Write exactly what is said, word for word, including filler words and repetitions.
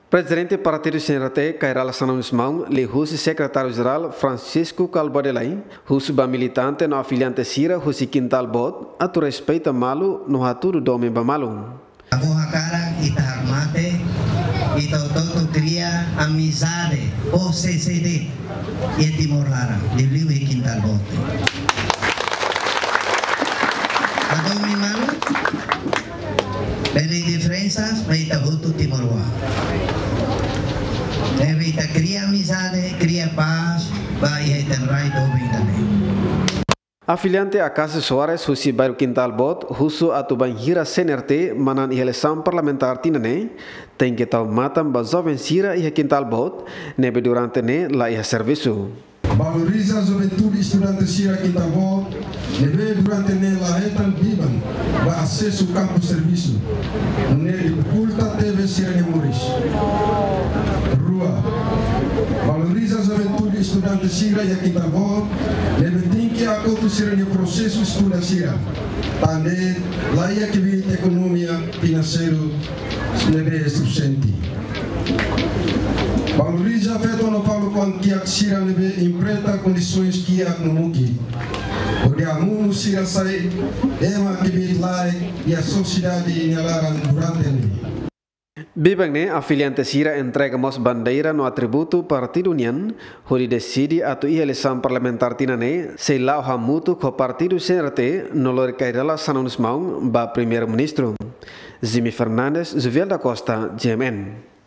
Presidente Partido C N R T, Cairala Sanamismão, lhe Rusi Secretário-Geral Francisco Calbodelai, Rusi ba militante no afiliante Sira, Rusi Quintal Bot, a tu respeita malu, no haturo dome ba malu. Ako hakara, itahakmate, ito-toto cria amizade, o C C D, e Timor Lara, libliu e Quintal Bot. Ako mi malu, beli diferenças, mas itabuto Timor Lara. Evita cria amizade, cria paz, vai retenrai do bem também. Afiliante Acácio Soares, Husi Bairro Quintal Bot, Husu Atuban Hira C N R T, manan eleição parlamentar tinane, tem que tal matam ba jovem Sira e Quintal Bot, nebe durante ne la ia serviço. Valoriza a juventude estudante Sira Quintal Bot, nebe durante ne la retan biban, ba acesso ao campo de serviço, ne dificulta teve Sira ne Moris. Valoriza a juventude estudante Sira e Quintal Bot, nebe tem que acontecer no processo estuda Sira, tande lá ia que vi economia financeiro nebe suficiente. Valoriza feito no falo quando que a Sira nebe empresta condições que a no muki. Porque a mundo Sira sai ema que vi lá e a sociedade nelaran durante nebe. Bibang ne afiliante Sira entregamos bandeira no atributo Partido União, onde decide atu eleição parlamentar tinane, se lá o hamutu com Partido C N R T no lor Cairala Sanamismão ba primeiro-ministro. Zimi Fernandes, Zuviel da Costa, G M N.